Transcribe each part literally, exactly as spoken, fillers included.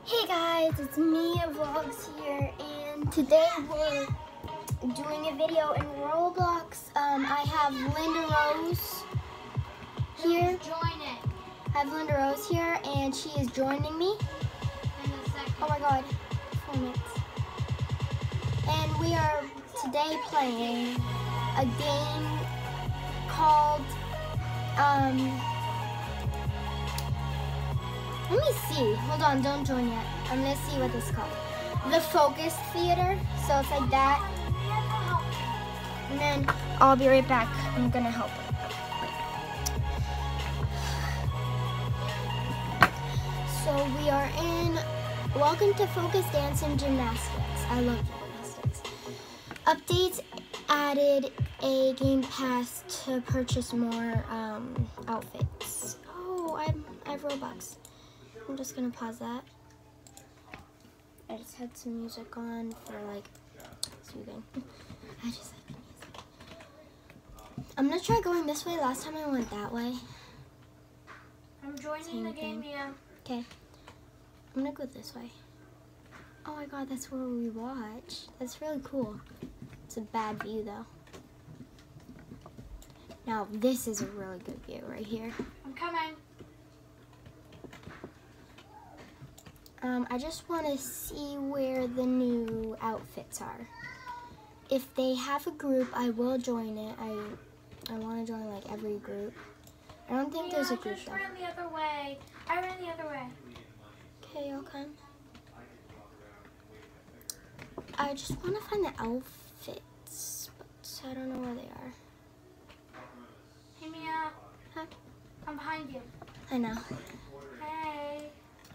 Hey guys, it's me, Vlogs here, and today we're doing a video in Roblox. Um, I have Linda Rose here. Join it. I have Linda Rose here, and she is joining me. In a second. Oh my god, four minutes. And we are today playing a game called, um, let me see. Hold on, don't join yet. I'm gonna see what this is called. The Focus Theater. So it's like that. And then I'll be right back. I'm gonna help her. So we are in Welcome to Focus Dance and Gymnastics. I love gymnastics. Updates added a game pass to purchase more um, outfits. Oh, I'm, I have Robux. I'm just gonna pause that. I just had some music on for like soothing. I just had the music. I'm gonna try going this way. Last time I went that way. I'm joining Same the game, thing. yeah. Okay. I'm gonna go this way. Oh my god, that's where we watch. That's really cool. It's a bad view though. Now this is a really good view right here. I'm coming. Um, I just want to see where the new outfits are. If they have a group, I will join it. I I want to join like every group. I don't think yeah, there's a I group just though. ran the other way. I ran the other way. Okay, I'll come. I just want to find the outfits, but I don't know where they are. Hey, Mia. Huh? I'm behind you. I know. Hey.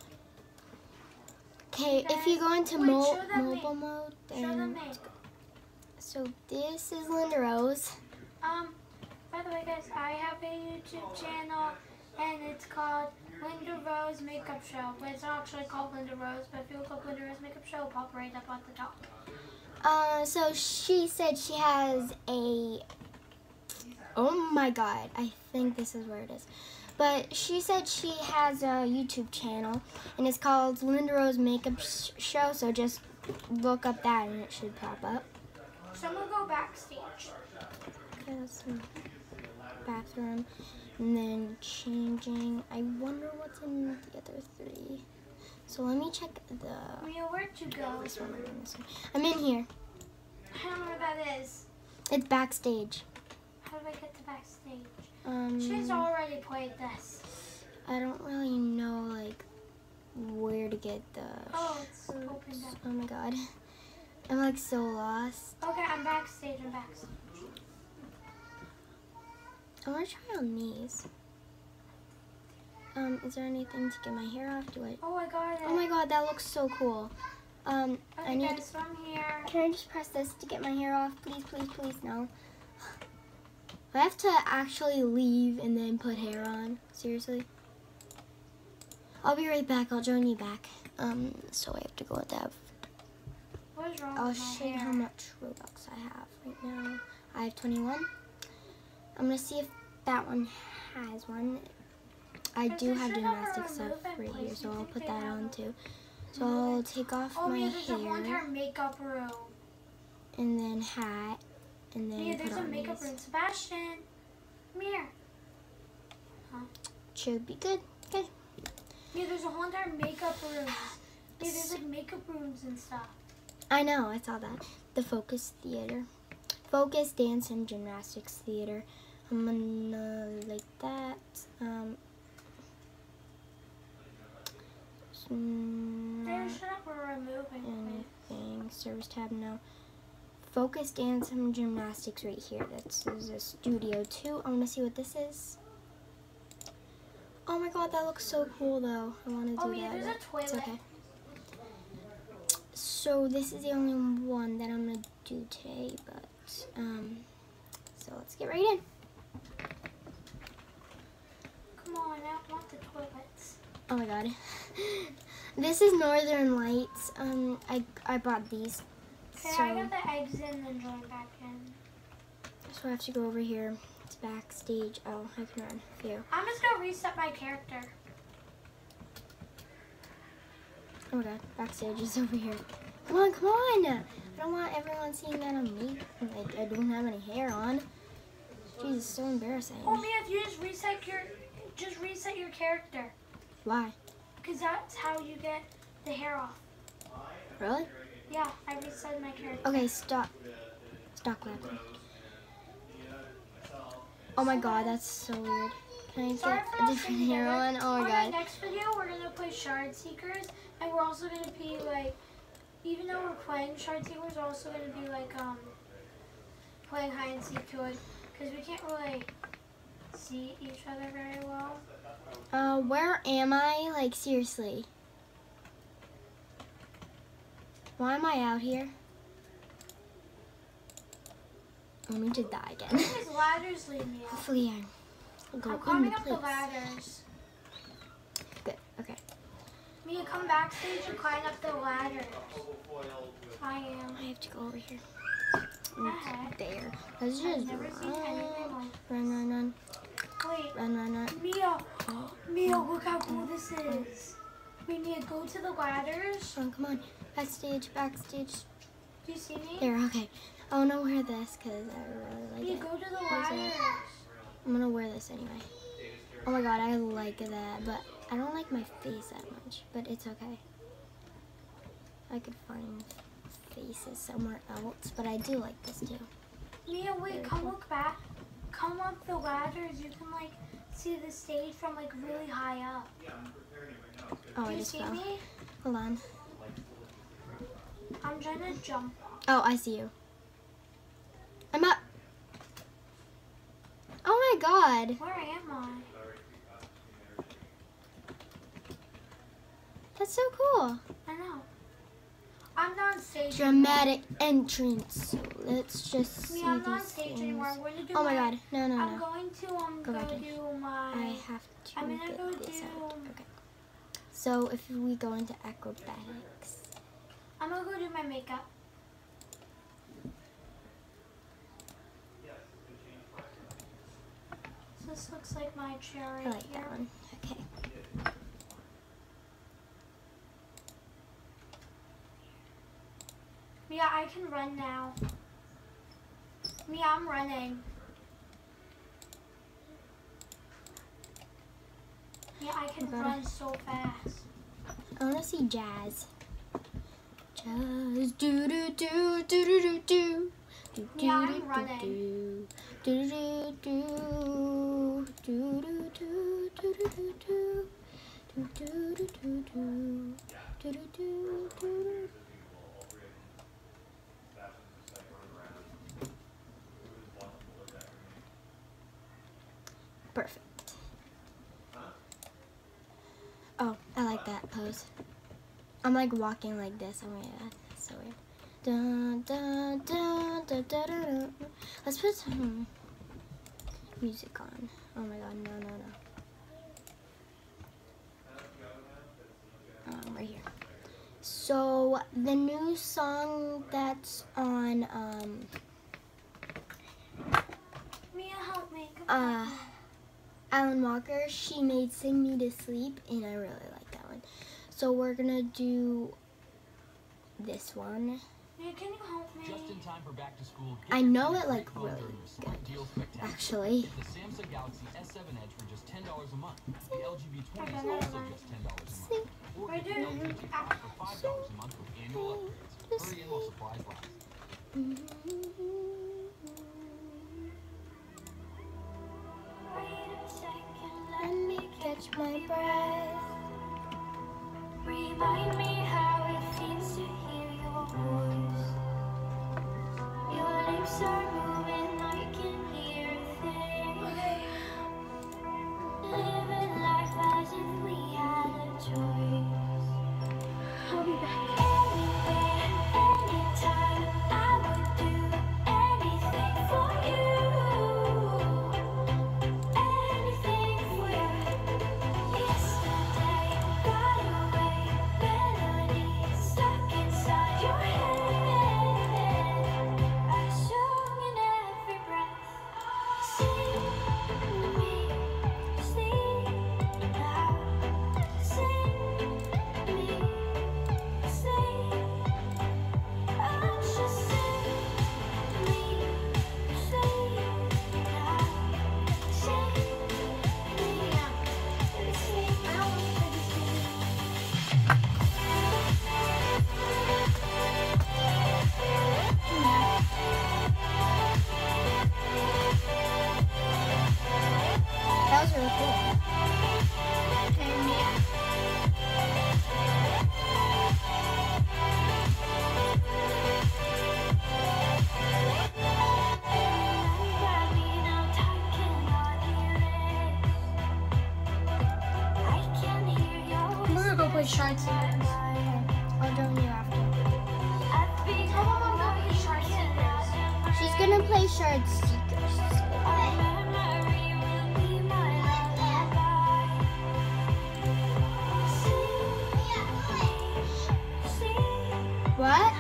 Okay, if you go into Wait, mo show them mobile me. mode, Show them then me. let's go. So this is Linda Rose. Um, by the way, guys, I have a YouTube channel, and it's called Linda Rose Makeup Show. But it's not actually called Linda Rose, but if you look up Linda Rose Makeup Show, it'll pop right up at the top. Uh, so she said she has a, oh my god, I think this is where it is. But she said she has a YouTube channel, and it's called Linda Rose Makeup sh Show, so just look up that and it should pop up. So I'm going to go backstage. Okay, that's the bathroom. And then changing. I wonder what's in the other three. So let me check the... Mia, where'd you go? This one, and this one. I'm in here. I don't know where that is. It's backstage. How do I get to backstage? Um, She's already played this. I don't really know like where to get the Oh, it's shirts. opened up. Oh my god. I'm like so lost. Okay, I'm backstage. I'm backstage. I want to try on these. Um, is there anything to get my hair off? Do I? Oh, I got it. Oh my god, that looks so cool. Um, Okay, I need. guys, so I'm here. Can I just press this to get my hair off? Please, please, please, no. I have to actually leave and then put hair on. Seriously. I'll be right back. I'll join you back. Um, so I have to go with that. What is wrong I'll with my show you hair? how much Robux I have right now. I have twenty-one. I'm gonna see if that one has one. I Does do it have should have a gymnastics stuff remove and right here, place? so You I'll think put they that have on a- too. So remove I'll it? take off Oh, my Mia, there's a whole entire hair makeup room. and then hat and then Mia, put there's a on makeup these. room. Sebastian, come here. Huh? Should be good. Okay. Mia, there's a whole entire makeup room. Mia, there's like makeup rooms and stuff. I know, I saw that. The Focus Theater. Focus Dance and Gymnastics Theater. I'm gonna like that. Um, There not should have a removing place. anything. Service tab, no. Focus Dance and Gymnastics right here. This is a studio too. I wanna see what this is. Oh my god, that looks so cool though. I wanna do Oh, Mia, that. there's a but it's toilet. okay. So this is the only one that I'm gonna do today, but um, so let's get right in. Come on, I don't want the toilets. Oh my god, this is Northern Lights. Um, I I bought these. Okay, so, I got the eggs in and join back in. so I have to go over here. It's backstage. Oh, I can run. Phew. I'm just gonna reset my character. Oh my god, backstage is over here. Come on, come on! I don't want everyone seeing that on me. Like, I don't have any hair on. Jeez, it's so embarrassing. Oh man, if you just reset your, just reset your character. Why? Because that's how you get the hair off. Really? Yeah, I reset my character. Okay, stop. Stop clapping. Oh my god, that's so weird. Can I Sorry get for a not different singing hair together. on? Oh my On god. the next video, we're gonna play Shard Seekers, and we're also gonna be like, even though we're playing Shard Seekers, we're also gonna be like um playing hide and seek to it, because we can't really see each other very well. Uh, where am I? Like, seriously. Why am I out here? Let me just die again. These ladders lead me out. Hopefully I go I'm in climbing the up place. the ladders. Good, okay. Mia, come backstage and climb up the ladders. I am. I have to go over here. Heck? There. Let's I've just never seen anything run. like. Run, run, run. Wait, Run, run, run. Mia, Mia, look how cool this is. Wait, Mia, go to the ladders. Oh, come on. Backstage, backstage. Do you see me? There, okay. I want to wear this because I really like Mia, it. go to the Where's it? ladders. I'm going to wear this anyway. Oh my god, I like that, but I don't like my face that much, but it's okay. I could find faces somewhere else, but I do like this too. Mia, wait, come look back. Come up the ladders. You can like see the stage from like really high up. Oh, Do I you just see fell. me? Hold on. I'm trying to jump. Oh, I see you. I'm up. Oh my god. Where am I? That's so cool. I know. I'm not on stage. Dramatic entrance. So let's just see Mia, I'm not on these stage things. anymore. I'm going to do Oh my god. No, no, I'm no. going to um Go go, back in. do my. I have to I'm gonna get go this do. out. Okay. So if we go into acrobatics. I'm gonna go do my makeup. So this looks like my chair right I like here. that one. Okay. Mia, I can run now. Mia, I'm running. Mia, I can Okay. run so fast. I want to see jazz. Jazz. Do do do do do do do. Do, Yeah, I'm do, do, running. Do do do do do do do do do do do. Do do do do do. Do do do do do. Perfect. Oh, I like that pose. I'm like walking like this. Oh my god, that's so weird. Dun, dun, dun, dun, dun, dun, dun. Let's put some music on. Oh my god, no, no, no. Um, right here. So the new song that's on um Mia, help me. Come uh on. Alan Walker, she made Sing Me to Sleep, and I really like that one. So we're gonna do this one. Mia, can you help me? Just in time for back to school. I know it like really good. good, actually. The Samsung Galaxy S seven Edge for just ten dollars a month. The L G B twenty is Okay, also never mind. just ten dollars a Sing. month. Or We're get the doing- L G G five for five dollars a month with annual upgrades. Hurry in while supplies last. Wait a second, Let me catch my breath. Remind me how it feels to hear your voice. Your lips are moving, I can hear things. Living life as if we had a choice. I'll be back. Anywhere, anytime, I would do anything for you. Anything for you. Yesterday got away, melody stuck inside your head. As long Shard Seekers. I'll join you after. Tell Mama about the Shard Seekers. She's gonna play Shard Seekers. What?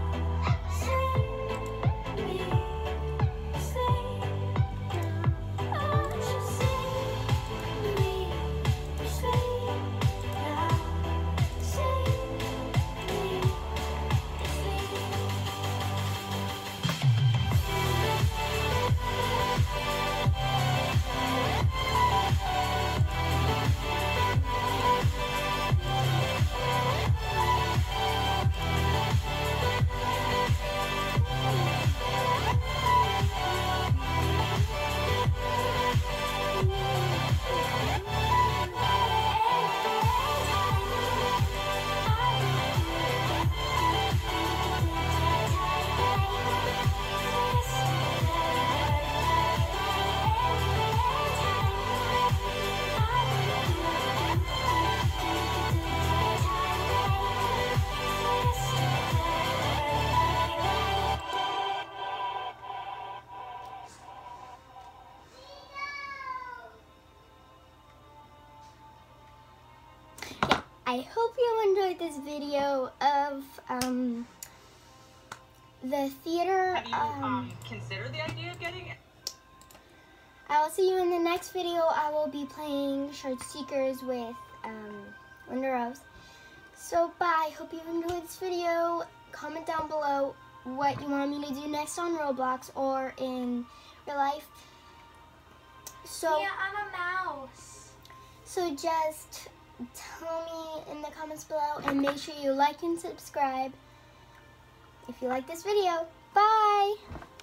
I hope you enjoyed this video of um, the theater. Have you um, um, considered the idea of getting it? I will see you in the next video. I will be playing Shard Seekers with um, Linda Rose. So bye. Hope you enjoyed this video. Comment down below what you want me to do next on Roblox or in real life. So Yeah, I'm a mouse. So just tell me in the comments below and make sure you like and subscribe if you like this video. Bye!